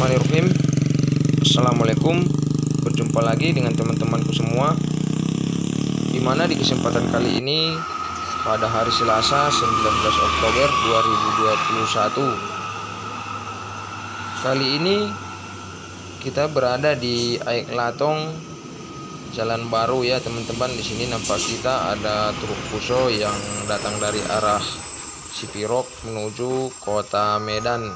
Bismillahirrahmanirrahim. Assalamualaikum. Berjumpa lagi dengan teman-temanku semua, dimana di kesempatan kali ini pada hari Selasa 19 Oktober 2021, kali ini kita berada di Aik Latong, Jalan Baru ya teman-teman. Di sini nampak kita ada truk Fuso yang datang dari arah Sipirok menuju kota Medan.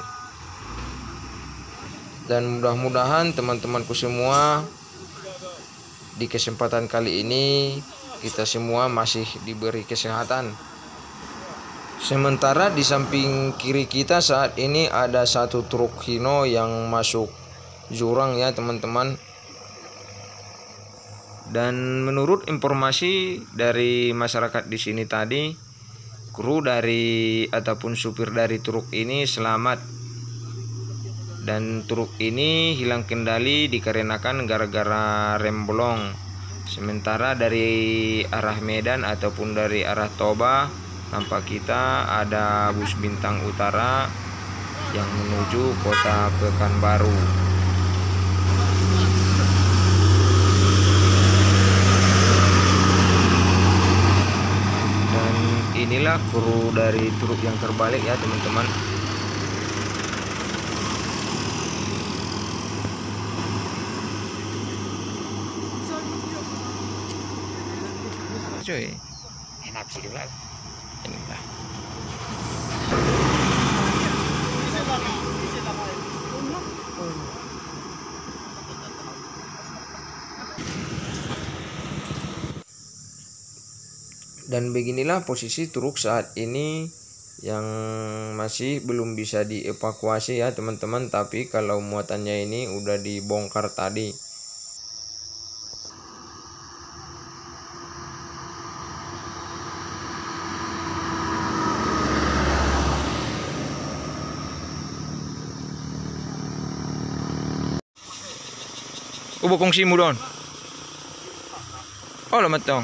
Dan mudah-mudahan teman-temanku semua di kesempatan kali ini kita semua masih diberi kesehatan. Sementara di samping kiri kita saat ini ada satu truk Hino yang masuk jurang ya teman-teman. Dan menurut informasi dari masyarakat di sini tadi, kru dari ataupun supir dari truk ini selamat. Dan truk ini hilang kendali dikarenakan gara-gara rem bolong. Sementara dari arah Medan ataupun dari arah Toba nampak kita ada bus Bintang Utara yang menuju kota Pekanbaru. Dan inilah kru dari truk yang terbalik ya teman-teman. Cuy, enak sih lah. inilah. Dan beginilah posisi truk saat ini yang masih belum bisa dievakuasi ya teman-teman, tapi kalau muatannya ini udah dibongkar tadi. Ubo kongsi mo doon. Oh, lamat dong.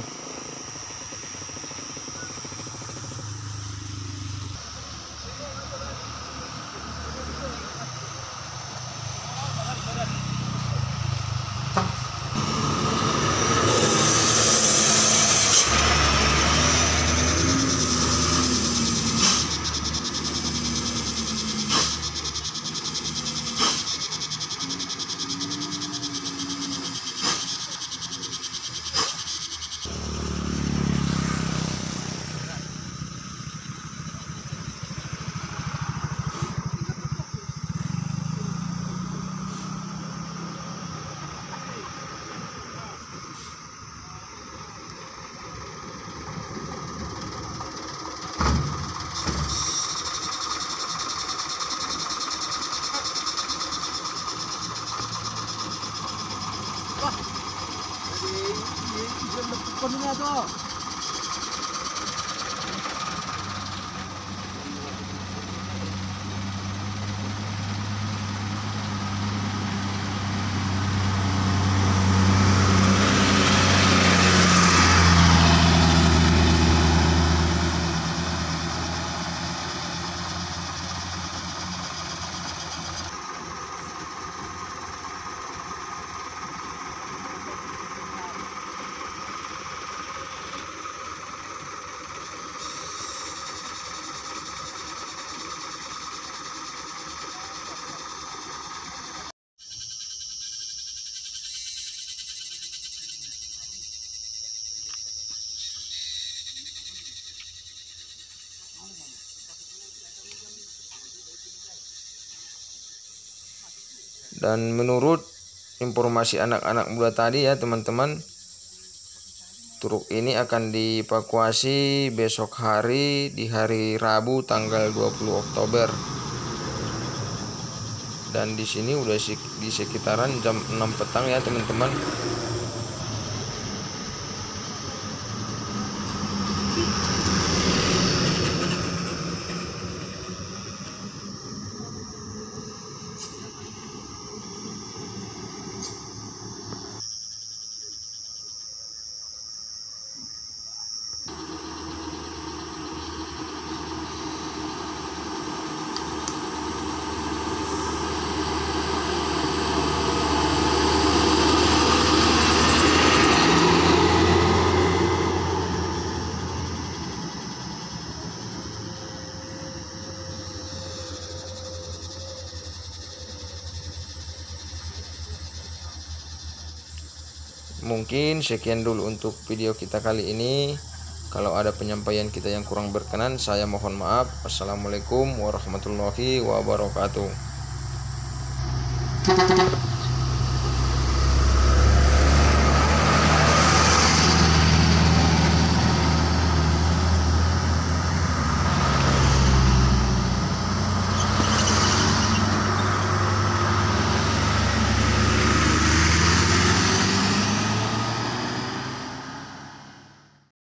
Dan menurut informasi anak-anak muda tadi ya teman-teman, truk ini akan dievakuasi besok hari di hari Rabu tanggal 20 Oktober. Dan di sini udah di sekitaran jam 6 petang ya teman-teman. mungkin sekian dulu untuk video kita kali ini. Kalau ada penyampaian kita yang kurang berkenan, saya mohon maaf. Assalamualaikum warahmatullahi wabarakatuh.